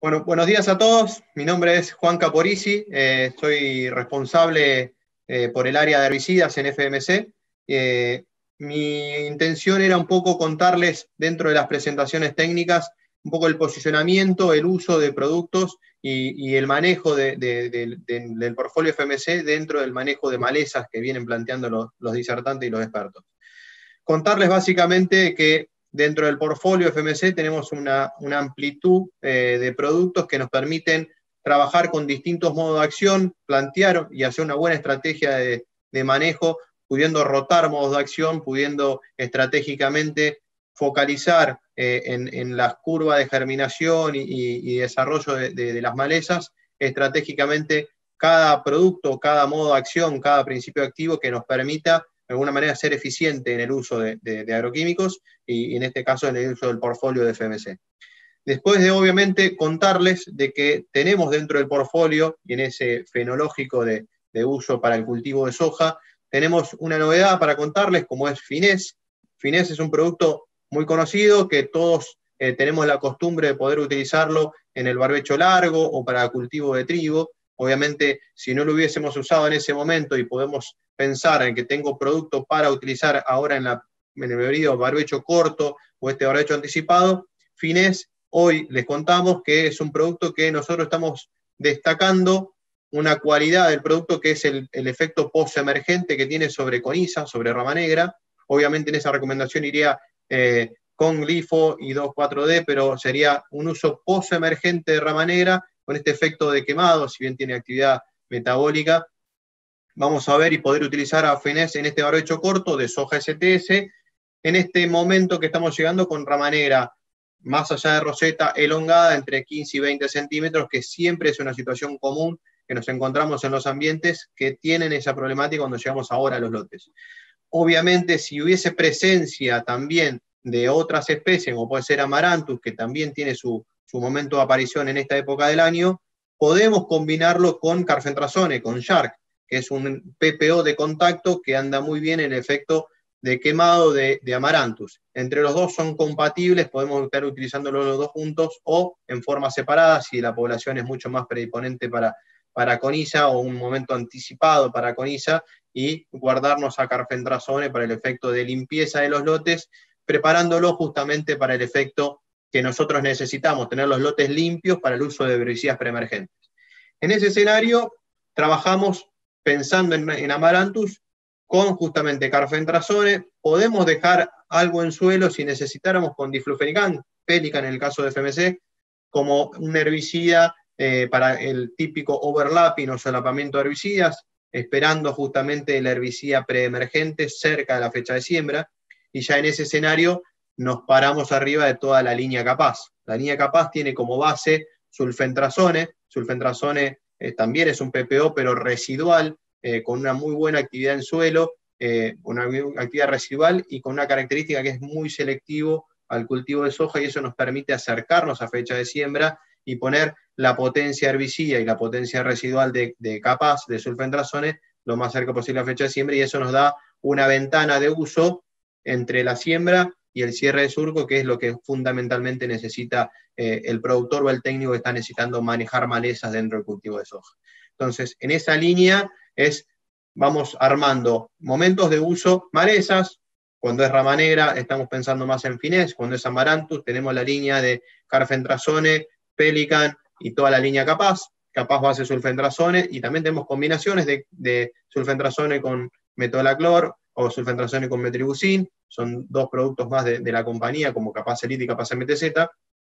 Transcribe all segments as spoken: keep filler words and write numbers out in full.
Bueno, buenos días a todos. Mi nombre es Juan Caporisi. Eh, soy responsable eh, por el área de herbicidas en F M C. Eh, mi intención era un poco contarles dentro de las presentaciones técnicas un poco el posicionamiento, el uso de productos y, y el manejo de, de, de, de, del portfolio F M C dentro del manejo de malezas que vienen planteando los, los disertantes y los expertos. Contarles básicamente que dentro del portfolio F M C tenemos una, una amplitud eh, de productos que nos permiten trabajar con distintos modos de acción, plantear y hacer una buena estrategia de, de manejo, pudiendo rotar modos de acción, pudiendo estratégicamente focalizar eh, en, en las curvas de germinación y, y, y desarrollo de, de, de las malezas, estratégicamente cada producto, cada modo de acción, cada principio activo que nos permita de alguna manera ser eficiente en el uso de, de, de agroquímicos y, y en este caso en el uso del portfolio de F M C. Después de obviamente contarles de que tenemos dentro del portfolio y en ese fenológico de, de uso para el cultivo de soja, tenemos una novedad para contarles como es Finés. Finés es un producto muy conocido que todos eh, tenemos la costumbre de poder utilizarlo en el barbecho largo o para cultivo de trigo. Obviamente, si no lo hubiésemos usado en ese momento y podemos pensar en que tengo productos para utilizar ahora en, la, en el periodo barbecho corto o este barbecho anticipado, Finés, hoy les contamos que es un producto que nosotros estamos destacando una cualidad del producto que es el, el efecto post-emergente que tiene sobre coniza, sobre rama negra. Obviamente en esa recomendación iría eh, con glifo y dos cuatro D, pero sería un uso post-emergente de rama negra con este efecto de quemado, si bien tiene actividad metabólica. Vamos a ver y poder utilizar a Finés en este barbecho corto de soja S T S, en este momento que estamos llegando con rama negra, más allá de roseta, elongada entre quince y veinte centímetros, que siempre es una situación común que nos encontramos en los ambientes que tienen esa problemática cuando llegamos ahora a los lotes. Obviamente, si hubiese presencia también de otras especies, como puede ser Amaranthus, que también tiene su, su momento de aparición en esta época del año, podemos combinarlo con Carfentrazone, con Shark, que es un P P O de contacto que anda muy bien en el efecto de quemado de, de Amaranthus. Entre los dos son compatibles, podemos estar utilizándolo los dos juntos o en forma separada, si la población es mucho más predisponente para, para coniza o un momento anticipado para coniza, y guardarnos a Carfentrazone para el efecto de limpieza de los lotes, preparándolo justamente para el efecto que nosotros necesitamos, tener los lotes limpios para el uso de herbicidas preemergentes. En ese escenario, trabajamos pensando en, en Amaranthus con justamente Carfentrazone. Podemos dejar algo en suelo si necesitáramos con diflufenican, Pelican en el caso de F M C, como un herbicida eh, para el típico overlapping o solapamiento de herbicidas, esperando justamente el herbicida preemergente cerca de la fecha de siembra, y ya en ese escenario nos paramos arriba de toda la línea Capaz. La línea Capaz tiene como base sulfentrazone. Sulfentrazone eh, también es un P P O, pero residual, eh, con una muy buena actividad en suelo, eh, una actividad residual y con una característica que es muy selectivo al cultivo de soja, y eso nos permite acercarnos a fecha de siembra y poner la potencia herbicida y la potencia residual de, de Capaz, de sulfentrazone, lo más cerca posible a fecha de siembra, y eso nos da una ventana de uso entre la siembra y el cierre de surco, que es lo que fundamentalmente necesita eh, el productor o el técnico que está necesitando manejar malezas dentro del cultivo de soja. Entonces, en esa línea es, vamos armando momentos de uso, malezas. Cuando es rama negra estamos pensando más en Finés, cuando es Amaranthus tenemos la línea de Carfentrazone, Pelican y toda la línea Capaz, Capaz base sulfentrazone, y también tenemos combinaciones de, de sulfentrazone con metolaclor o sulfentrazone con metribuzin, son dos productos más de, de la compañía como Capaz Elite y Capaz M T Z,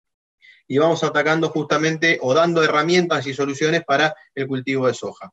y vamos atacando justamente o dando herramientas y soluciones para el cultivo de soja.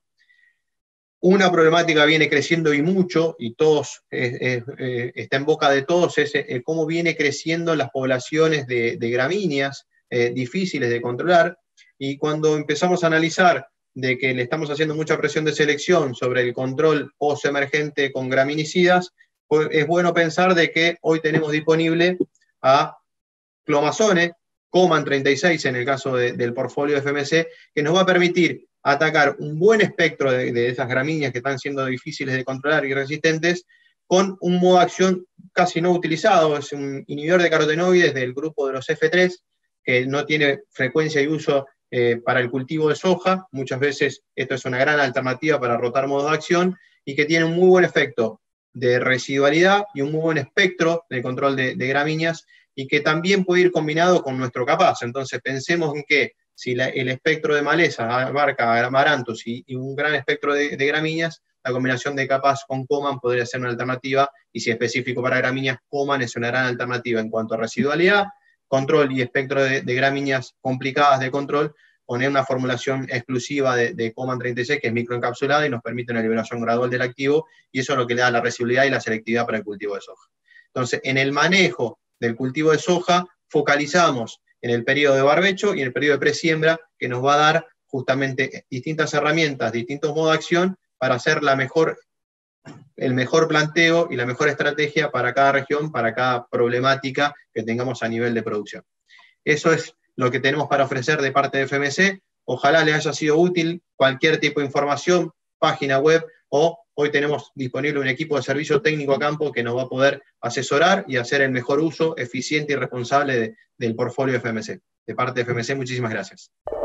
Una problemática viene creciendo y mucho, y todos eh, eh, eh, está en boca de todos, es eh, cómo viene creciendo las poblaciones de, de gramíneas eh, difíciles de controlar, y cuando empezamos a analizar de que le estamos haciendo mucha presión de selección sobre el control post-emergente con graminicidas, pues es bueno pensar de que hoy tenemos disponible a Clomazone, Coman treinta y seis en el caso de, del portfolio de F M C, que nos va a permitir atacar un buen espectro de, de esas gramíneas que están siendo difíciles de controlar y resistentes, con un modo de acción casi no utilizado, es un inhibidor de carotenoides del grupo de los F tres, que no tiene frecuencia y uso eh, para el cultivo de soja. Muchas veces esto es una gran alternativa para rotar modos de acción y que tiene un muy buen efecto de residualidad y un muy buen espectro de control de, de gramíneas, y que también puede ir combinado con nuestro capaz. Entonces pensemos en que si la, el espectro de maleza abarca amarantos y, y un gran espectro de, de gramíneas, la combinación de capaz con Coman podría ser una alternativa, y si es específico para gramíneas, Coman es una gran alternativa en cuanto a residualidad, control y espectro de, de gramíneas complicadas de control, poner una formulación exclusiva de, de Coman treinta y seis, que es microencapsulada y nos permite una liberación gradual del activo, y eso es lo que le da la residualidad y la selectividad para el cultivo de soja. Entonces, en el manejo del cultivo de soja, focalizamos en el periodo de barbecho y en el periodo de presiembra, que nos va a dar justamente distintas herramientas, distintos modos de acción para hacer la mejor, el mejor planteo y la mejor estrategia para cada región, para cada problemática que tengamos a nivel de producción. Eso es lo que tenemos para ofrecer de parte de F M C. Ojalá les haya sido útil cualquier tipo de información, página web, o hoy tenemos disponible un equipo de servicio técnico a campo que nos va a poder asesorar y hacer el mejor uso eficiente y responsable de, del portfolio de F M C. De parte de F M C, muchísimas gracias.